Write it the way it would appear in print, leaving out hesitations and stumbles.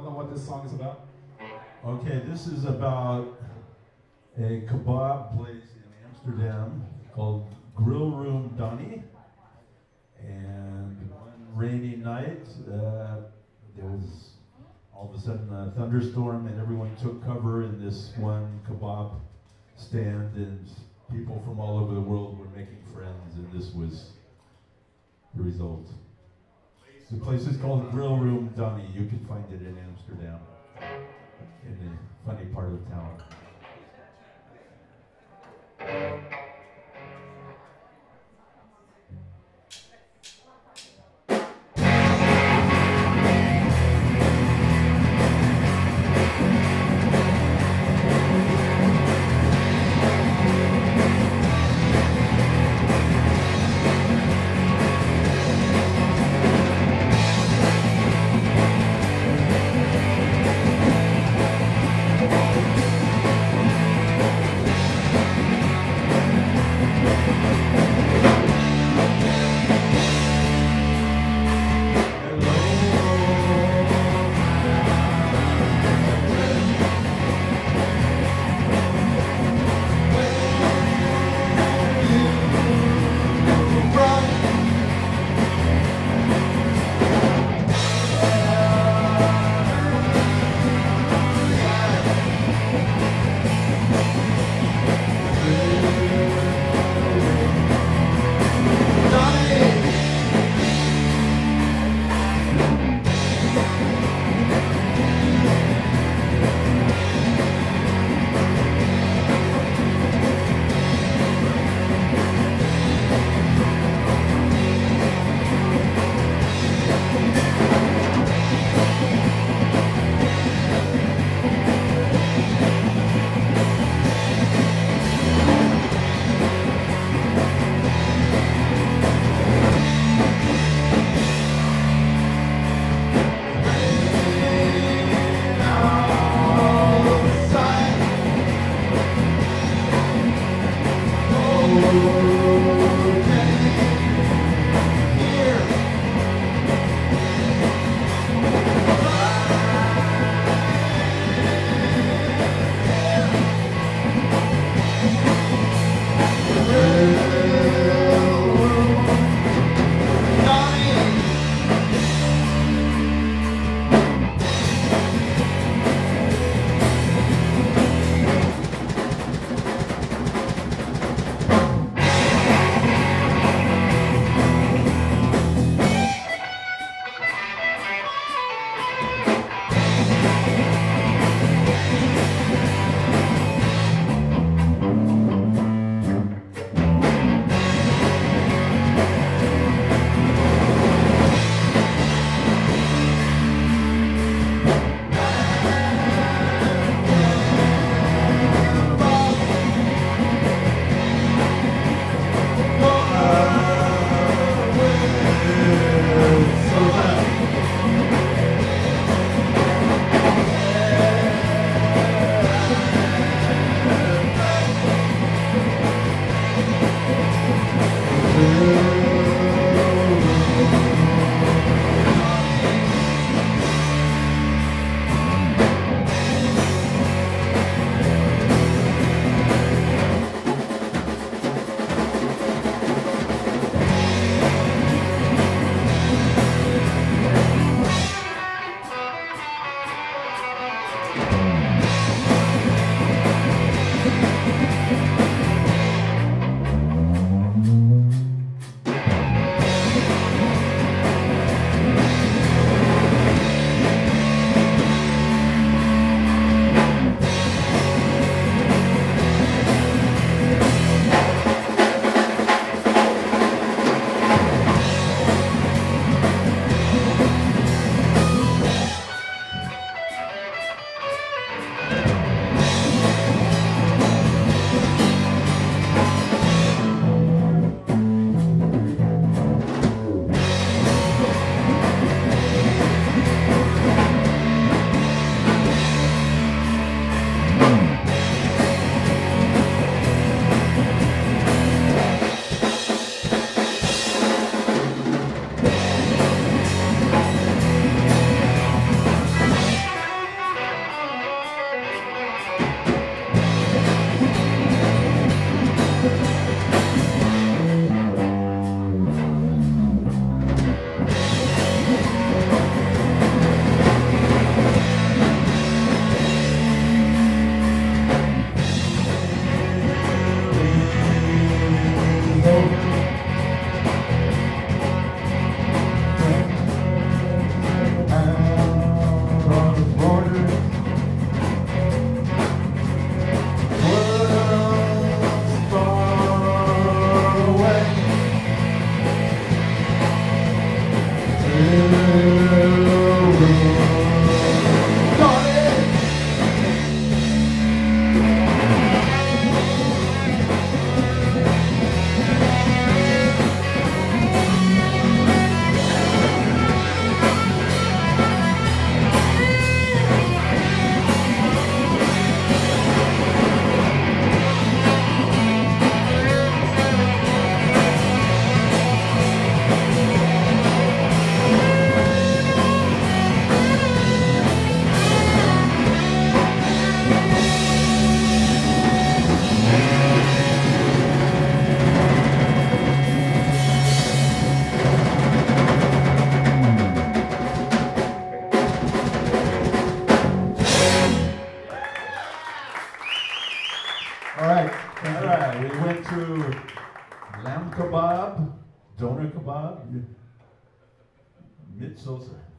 know what this song is about? Okay, this is about a kebab place in Amsterdam called Grillroom Donny. And one rainy night, there was all of a sudden a thunderstorm, and everyone took cover in this one kebab stand, and people from all over the world were making friends, and this was the result. The place is called Grillroom Donny. You can find it in Amsterdam, in a funny part of town. Yeah, we went to lamb kebab, doner kebab, mitsosa.